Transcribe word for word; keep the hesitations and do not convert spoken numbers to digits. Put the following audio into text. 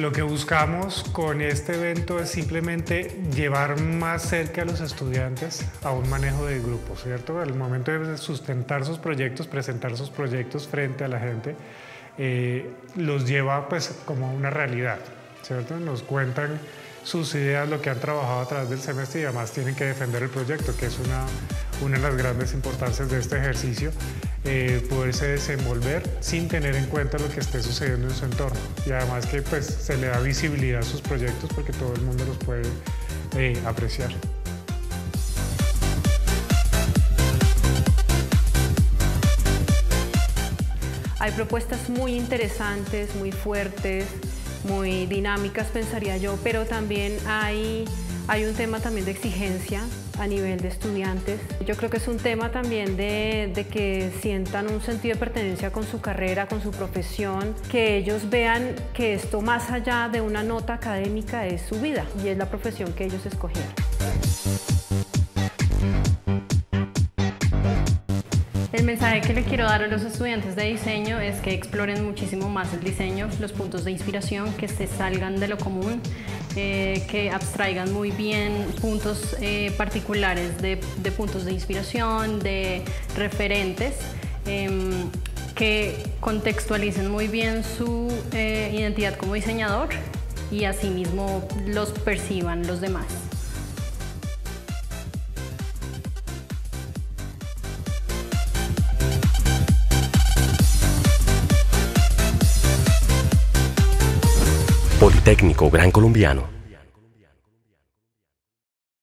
Lo que buscamos con este evento es simplemente llevar más cerca a los estudiantes a un manejo de grupos, ¿cierto? Al momento de sustentar sus proyectos, presentar sus proyectos frente a la gente, eh, los lleva pues como una realidad, ¿cierto? Nos cuentan sus ideas, lo que han trabajado a través del semestre y además tienen que defender el proyecto, que es una, una de las grandes importancias de este ejercicio, eh, poderse desenvolver sin tener en cuenta lo que esté sucediendo en su entorno y además que pues, se le da visibilidad a sus proyectos porque todo el mundo los puede eh, apreciar. Hay propuestas muy interesantes, muy fuertes, muy dinámicas, pensaría yo, pero también hay, hay un tema también de exigencia a nivel de estudiantes. Yo creo que es un tema también de, de que sientan un sentido de pertenencia con su carrera, con su profesión, que ellos vean que esto más allá de una nota académica es su vida y es la profesión que ellos escogieron. El mensaje que le quiero dar a los estudiantes de diseño es que exploren muchísimo más el diseño, los puntos de inspiración, que se salgan de lo común, eh, que abstraigan muy bien puntos eh, particulares de, de puntos de inspiración, de referentes, eh, que contextualicen muy bien su eh, identidad como diseñador y asimismo los perciban los demás. Politécnico Gran Colombiano.